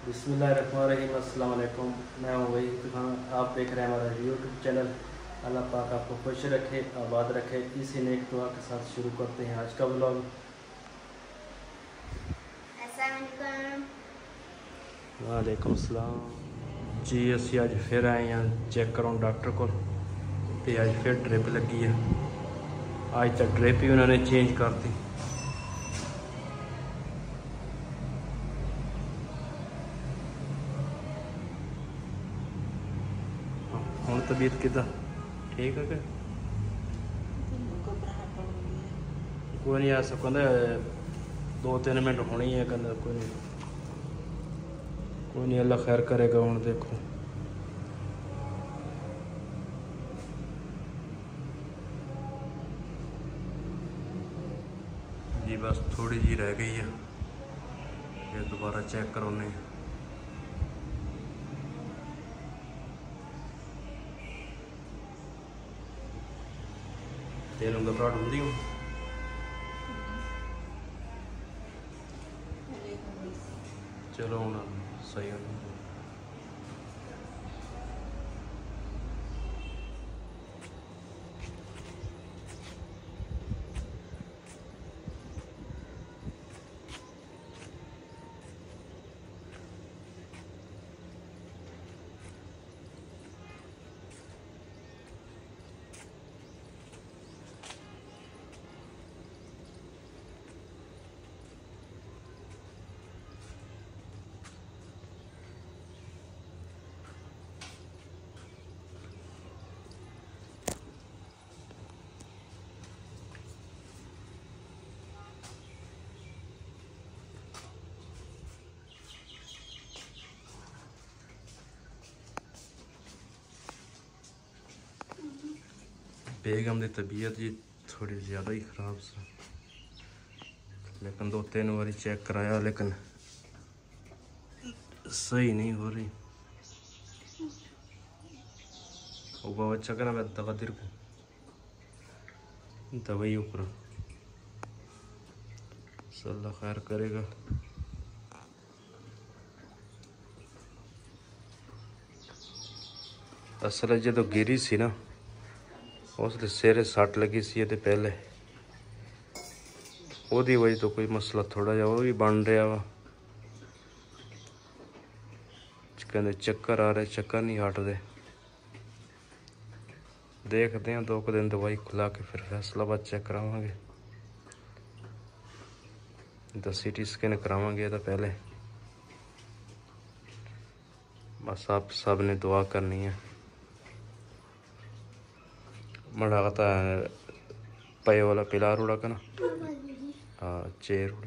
बिस्मिल्लाहिर्रहमानिर्रहीम। अस्सलाम वालेकुम। मैं हूँ वही खान, आप देख रहे हैं हमारा यूट्यूब चैनल। अल्लाह पाक आपको खुश रखे, आबाद रखे। इसी नेक दुआ के साथ शुरू करते हैं आज का व्लॉग। वालेकुम सलाम जी। असी अज फिर आए हैं चेक कराने डॉक्टर को, तो अज फिर ड्रिप लगी है। अज तक ड्रिप ही उन्होंने चेंज कर दी। हुण तबीयत किदा ठीक है? कोई नहीं, ऐसा कहते 2-3 मिनट होनी है। कहते कोई नहीं, अल्लाह खैर करेगा। हूँ देखो जी, बस थोड़ी जी रह गई है, ये दोबारा चेक करवाने। तेन घबराहट होंगी हूँ? चलो हूँ सही हो। बेगम की तबीयत जी थोड़ी ज़्यादा ही ख़राब सा, लेकिन 2-3 बारी चेक कराया, लेकिन सही नहीं हो रही। वो बच्चा कहना मैं दवा दे रखूँ, दवाई ऊपर अल्लाह खैर करेगा। असल जो गिरी सी ना, उसके सिर सट लगी सी, तो पहले ओदी वजह तो कोई मसला थोड़ा जा वो भी बन रहा वा। कहते चक्कर आ रहे, चक्कर नहीं हटते। देखते हैं 2 दिन दवाई खुला के फिर फैसलाबाद चेक करावांगे, तो CT स्कैन करावांगे। तो पहले बस आप सब ने दुआ करनी है। मड़ा आता पे वाला पिलार उड़ा का ना, हाँ चेयर उड़ी।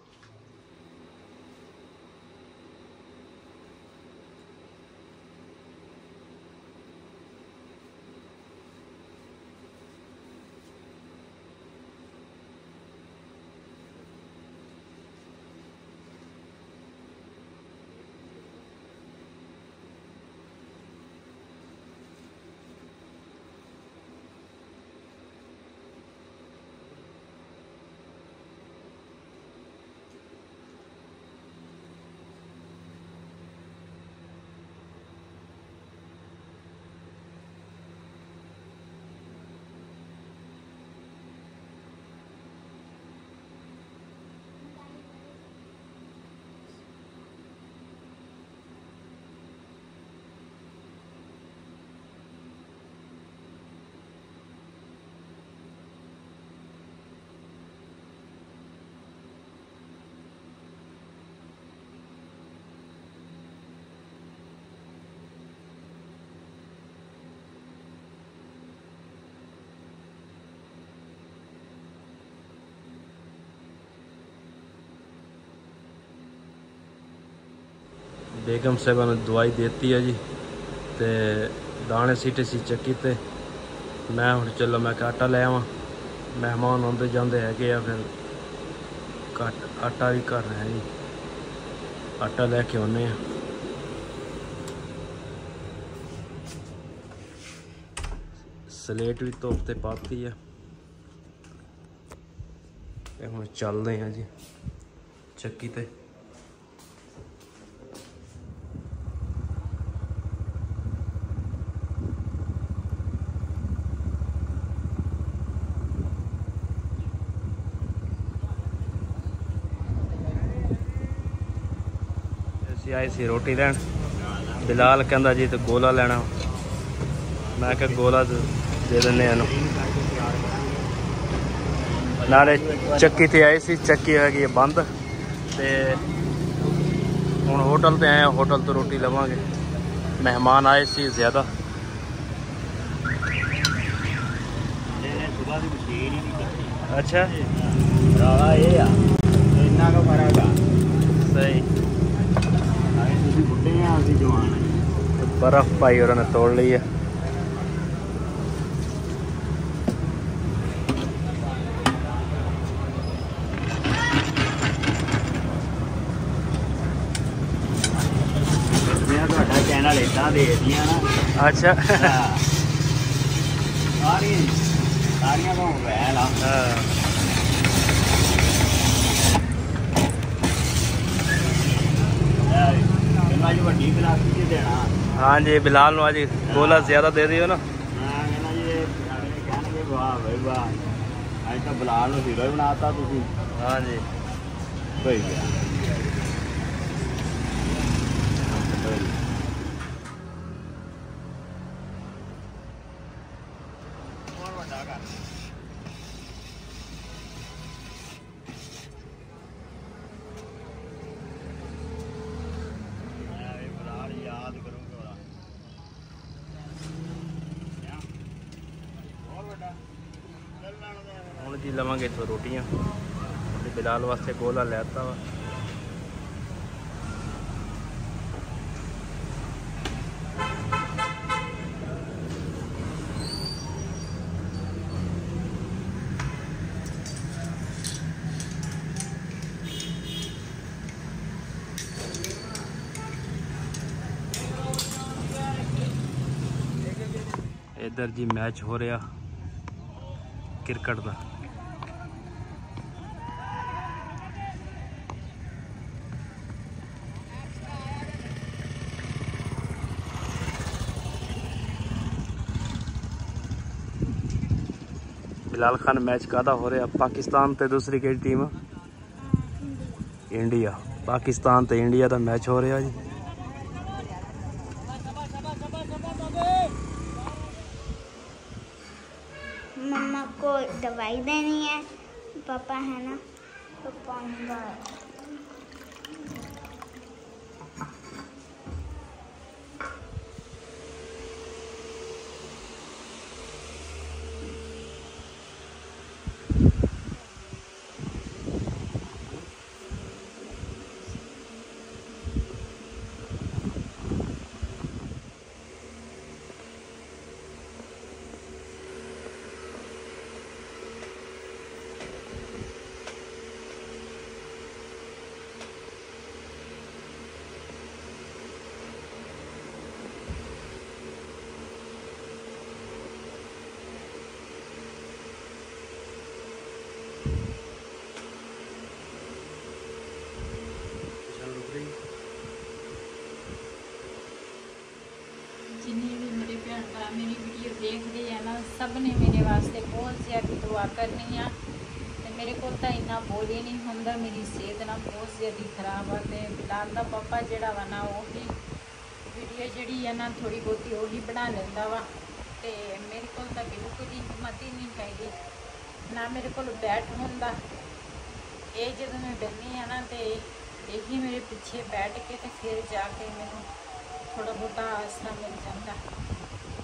बेगम साहबा ने दवाई देती है जी, तो दाने सीटे सी चक्की। ते मैं हूँ चलो, मैं आटा ले आवा, मेहमान आते जाते है। फिर आटा भी घर है जी, आटा लैके आने। स्लेट भी धुप ते पाती है। हम चलते हैं जी चक्की ते। ਅਸੀਂ ਆਏ ਸੀ ਰੋਟੀ ਲੈਣ। ਬਿਲਾਲ ਕਹਿੰਦਾ ਜੀ ਤੇ ਗੋਲਾ ਲੈਣਾ। ਮੈਂ ਕਿਹਾ ਗੋਲਾ ਦੇ ਦਿੰਦੇ ਇਹਨੂੰ। ਨਾਲੇ ਚੱਕੀ ਤੇ ਆਏ ਸੀ, ਚੱਕੀ ਹੈਗੀ ਹੈ ਬੰਦ। ਤੇ ਹੁਣ ਹੋਟਲ ਤੇ ਆਏ ਹਾਂ, ਹੋਟਲ ਤੋਂ ਰੋਟੀ ਲਵਾਂਗੇ। ਮਹਿਮਾਨ ਆਏ ਸੀ ਜ਼ਿਆਦਾ। अच्छा इन्ना का फर्क आ सही। बुढ़े हैं अभी जवान है। बर्फ भाई और ने तोड़ ली है। चैनल इतना दे दिया ना। अच्छा सारियां तो मोबाइल वड्डी गिलासी देना। हाँ जी बिलाल नु आज गोला ज्यादा दे दियो ना। वाह भाई वाह, आज तो बिलाल नु हीरो बनाता तुसी। हाँ जी सही है। ਹੁਣ ਜੀ ਲਵਾਂਗੇ ਇੱਥੋਂ ਰੋਟੀਆਂ। ਬਿਲਾਲ ਵਾਸਤੇ ਗੋਲਾ ਲੈਤਾ ਵਾ। इधर जी मैच हो रहा क्रिकेट का। बिलाल खान मैच कादा हो रहा पाकिस्तान ते दूसरी केड़ी टीम इंडिया। पाकिस्तान ते इंडिया का मैच हो रहा जी। मम्मा को दवाई देनी है, पापा है ना तो पानी का जिन्हें भी मेरे भैन भरा मेरी वीडियो देख रहे हैं ना, सब ने मेरे वास्ते बहुत ज़्यादा दुआ करनी है। तो मेरे को तो इन्ना बोल ही नहीं होंदा, मेरी सेहत ना बहुत ज़्यादा खराब है। तो बिलाल दा पापा जड़ा वा ना वो भी वीडियो जड़ी है ना थोड़ी बहुती वो ही बना लेंदा वा। तो मेरे को तो बिल्कुल ही हिम्मत ही नहीं पैगी ना मेरे को बैठ होंदा। ये जब मैं बहनी है ना तो यही मेरे पीछे बैठ के तो फिर जाके मैंने थोड़ा बहुत आसरा मिल जाता।